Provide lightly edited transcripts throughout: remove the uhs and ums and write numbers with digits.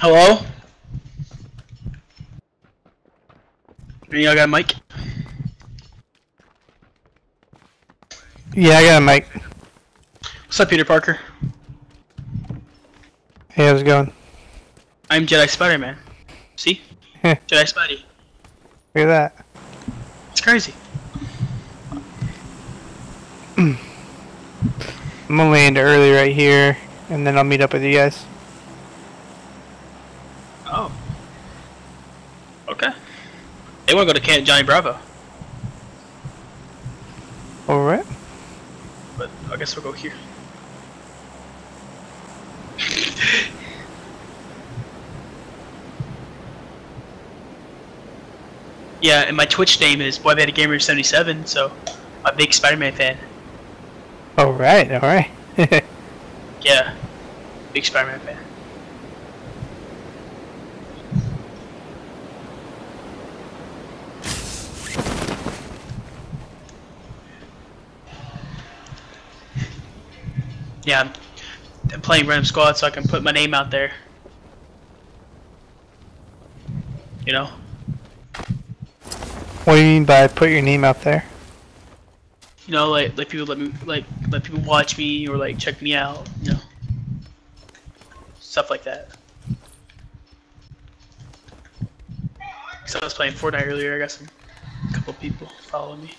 Hello? Y'all got a mic? Yeah, I got a mic. What's up, Peter Parker? Hey, how's it going? I'm Jedi Spider-Man. See? Look Jedi Spidey. at that. It's crazy. I'm gonna land early right here, and then I'll meet up with you guys. Oh. Okay. They want to go to Camp Johnny Bravo. Alright. But I guess we'll go here. Yeah, and my Twitch name is BoyBetaGamer77, so I'm a big Spider-Man fan. Alright, alright. Yeah, big Spider-Man fan. Yeah, I'm playing Random Squad so I can put my name out there. You know? What do you mean by put your name out there? You know, like people let people watch me or like check me out, you know? Stuff like that. So I was playing Fortnite earlier, I got a couple people following me.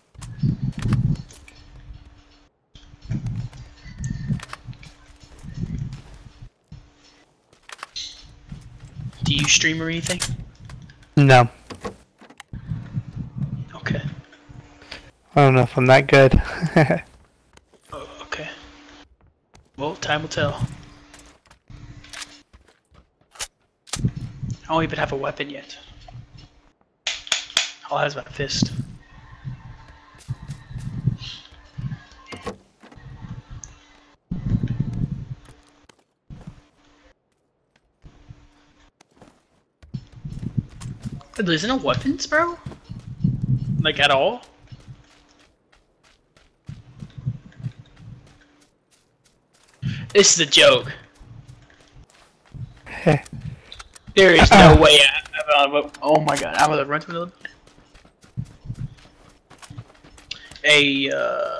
Do you stream or anything? No. Okay. I don't know if I'm that good. Oh, okay. Well, time will tell. I don't even have a weapon yet. All I have is my fist. There isn't no weapons, bro? Like, at all? This is a joke. There is no way oh my god, I'm gonna run to the Hey,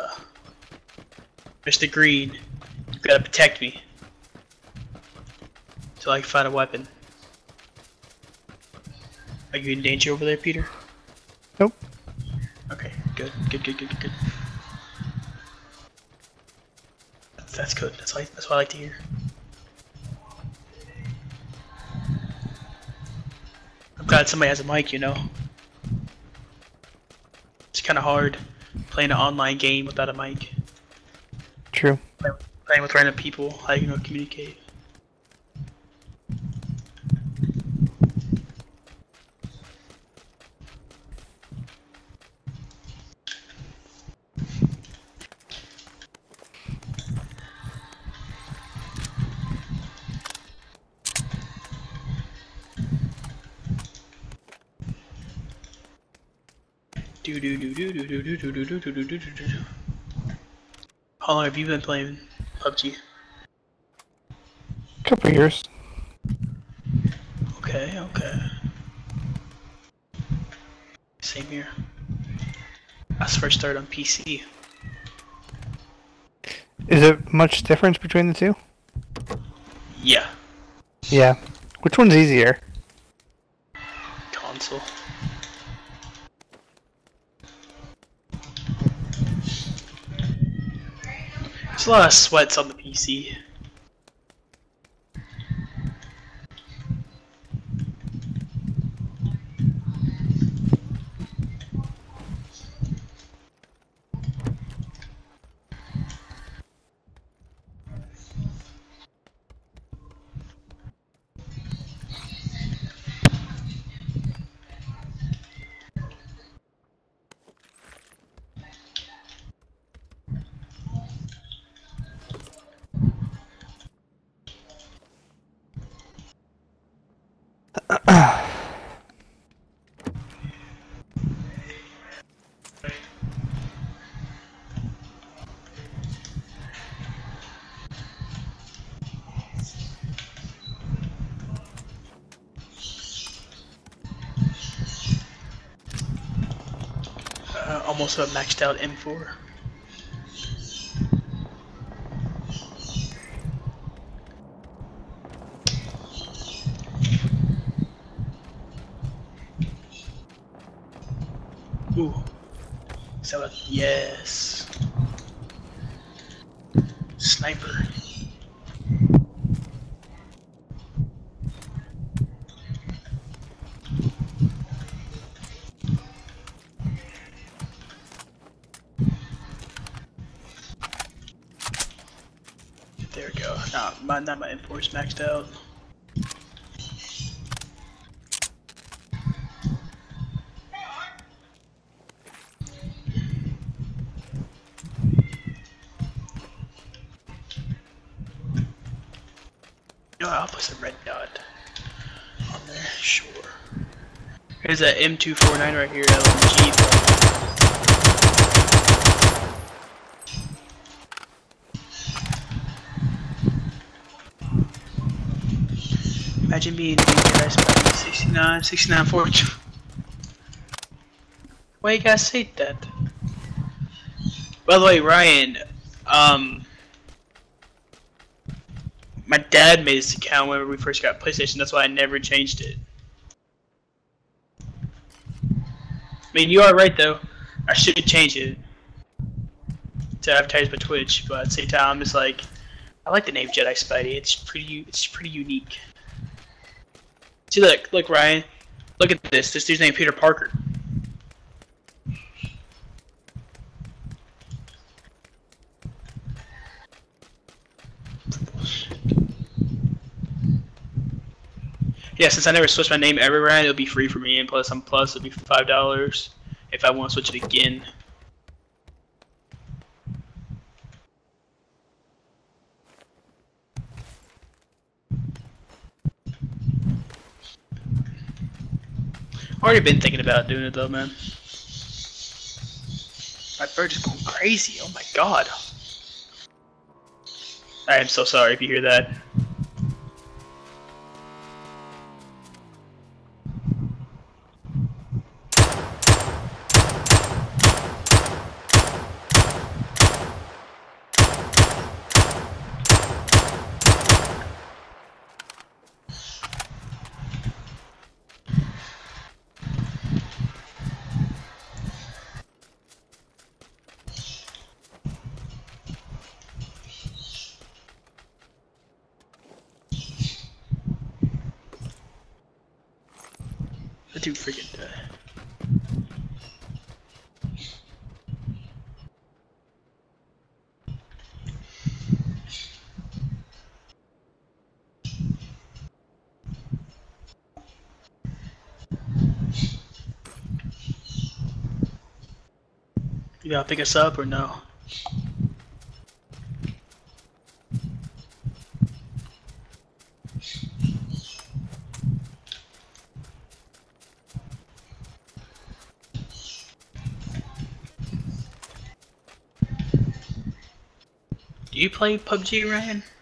Mr. Green, you gotta protect me till I can find a weapon. Are you in danger over there, Peter? Nope. Okay, good. That's good. That's what I like to hear. I'm glad somebody has a mic, you know. It's kind of hard playing an online game without a mic. True. Playing with random people, how you gonna communicate? How long have you been playing PUBG? Couple years. Okay. Same here. I first started on PC. Is it much difference between the two? Yeah. Yeah. Which one's easier? Console. There's a lot of sweats on the PC. Almost a maxed out M4. Ooh. So yes. Sniper. There we go. Not my M4 is maxed out. No, I'll put some red dot on there. Sure. Here's that M249 right here, LMG. Imagine being depressed by 69 fortune. Why you guys say that? By the way, Ryan, my dad made this account whenever we first got PlayStation. That's why I never changed it. I mean, you are right though. I should change it to advertise my Twitch, but at the same time, it's like I like the name Jedi Spidey. It's pretty unique. See, look, Ryan. Look at this. This dude's named Peter Parker. Yeah, since I never switched my name ever, Ryan, it'll be free for me, and plus it'll be $5 if I want to switch it again. Already been thinking about doing it though, man. My bird is going crazy. Oh my god. I am so sorry if you hear that. That dude freaking died. You gotta pick us up or no? Do you play PUBG, Ryan?